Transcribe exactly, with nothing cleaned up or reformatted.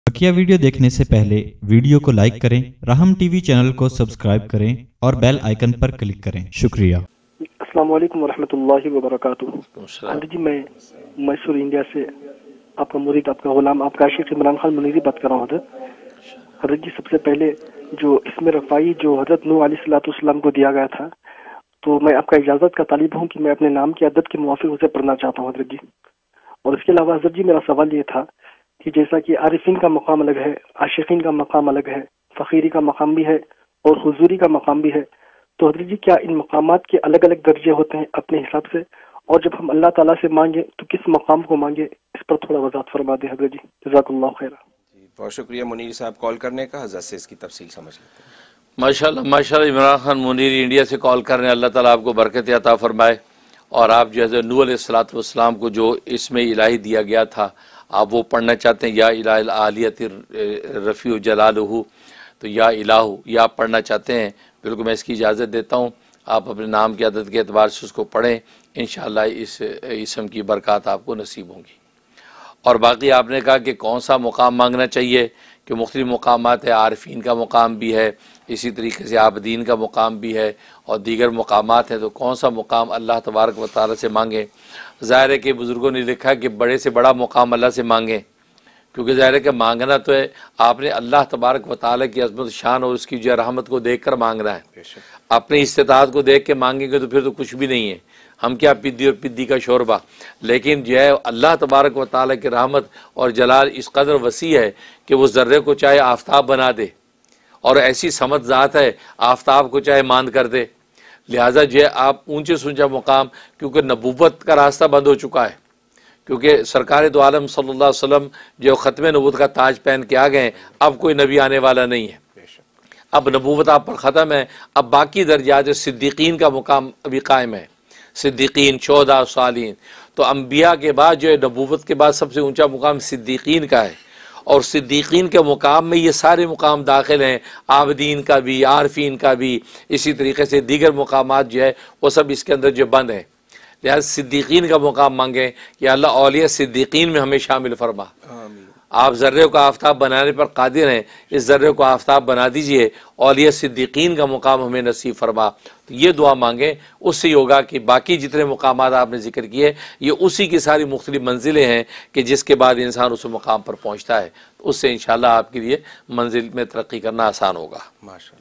बकिया video देखने से पहले वीडियो को लाइक करें, राहम टीवी चैनल को सब्सक्राइब करें और बेल आइकन पर क्लिक करें। शुक्रिया। अस्सलाम वालेकुम वरहमतुल्लाहि वबरकातुहू। आंटी जी, मैं मैसूर इंडिया से आपका मुरीद, आपका गुलाम, आपका आशिक इमरान खान मुनीरी बात कर रहा हूँ। हजरत हजरत जी, सबसे पहले जो इसमें रफ़ाई जो हजरत नूह अलैहिस्सलाम को दिया गया था, तो मैं आपका इजाज़त का तालिब हूँ कि मैं अपने नाम की आदत के मुवाफिक उसे पढ़ना चाहता हूँ हजरत जी। और इसके अलावा हजरत जी, मेरा सवाल ये था कि जैसा कि आरिफीन का मकाम अलग है, आशिकीन का मकाम अलग है, फ़कीरी का मकाम भी है और हुजूरी का मकाम भी है, तो हजरत जी क्या इन मकामात के अलग अलग दर्जे होते हैं अपने हिसाब से? और जब हम अल्लाह ताला से मांगे तो किस मकाम को मांगे, इस पर थोड़ा वजाहत फरमा दें हजरत जी। जज़ाकल्लाहु खैरा। बहुत शुक्रिया मुनीर साहब कॉल करने का। हजरत से इसकी तफसील समझ लेते हैं। माशाल्लाह माशाल्लाह, इमरान खान मुनीर इंडिया से कॉल कर रहे हैं। अल्लाह ताला आपको बरकत अता फरमाए। और आप जैसे नूह अलैहिस्सलाम को जो इसमें इलाही दिया गया था, आप वो पढ़ना चाहते हैं, या इलाह आलियत रफ़ी जलालहू, तो या इलाहू, या आप पढ़ना चाहते हैं, बिल्कुल मैं इसकी इजाज़त देता हूँ। आप अपने नाम की आदत के एतबार से उसको पढ़ें, इंशाअल्लाह इस इसम की बरकत आपको नसीब होंगी। और बाकी आपने कहा कि कौन सा मुकाम मांगना चाहिए, कि मुख्तलिफ मुकामात है, आरफीन का मुकाम भी है, इसी तरीके से आबदीन का मुकाम भी है और दीगर मुकामात हैं, तो कौन सा मुकाम अल्लाह तबारक व तआला से मांगे। ज़ाहिर है कि बुज़ुर्गों ने लिखा कि बड़े से बड़ा मुकाम अल्लाह से मांगें, क्योंकि ज़ाहिर है कि मांगना तो है, आपने अल्लाह तबारक व तआला की अज़मत शान और उसकी जो रहमत को देख कर मांगना है। अपनी इस्तिताअत को देख के मांगेंगे तो फिर तो कुछ भी नहीं है, हम क्या पिद्दी और पिद्दी का शोरबा। लेकिन जो है अल्लाह तबारक व तआला की रहमत और जलाल इस कदर वसी है कि वो ज़र्रे को चाहे आफ्ताब बना दे, और ऐसी समझ ज़ात है आफ्ताब को चाहे मांद कर दे। लिहाजा जो है आप ऊंचे से ऊंचा मुकाम, क्योंकि नबूवत का रास्ता बंद हो चुका है, क्योंकि सरकार दो आलम सल्लल्लाहु अलैहि वसल्लम जो ख़त्म नबूवत का ताज पहन के आ गए, अब कोई नबी आने वाला नहीं है, अब नबूवत आप पर ख़त्म है। अब बाकी दर्जात सिद्दीकीन का मुकाम अभी कायम है, सिद्दीकीन, शोहदा, सालीन। तो अम्बिया के बाद जो है नबूवत के बाद सबसे ऊंचा मुकाम सिद्दीकीन का है, और सिद्दीकीन के मुकाम में ये सारे मुकाम दाखिल हैं, आबदीन का भी, आरफीन का भी, इसी तरीके से दीगर मुकामात जो है वो सब इसके अंदर जो बंद है। लिहाजा सिद्दीकीन का मुकाम मांगें कि अल्लाह औलिया सिद्दीकीन में हमें शामिल फरमा। आप ज़र्रे को आफ्ताब बनाने पर कादिर हैं, इस ज़र्रे को आफ्ताब बना दीजिए, औलिया सिद्दीकीन का मुकाम हमें नसीब फरमा। तो ये दुआ मांगें, उससे होगा कि बाकी जितने मुकामात आपने जिक्र किए, ये उसी की सारी मुख्तलिफ मंजिलें हैं कि जिसके बाद इंसान उस मुकाम पर पहुँचता है, तो उससे इंशाअल्लाह आपके लिए मंजिल में तरक्की करना आसान होगा। माशाअल्लाह।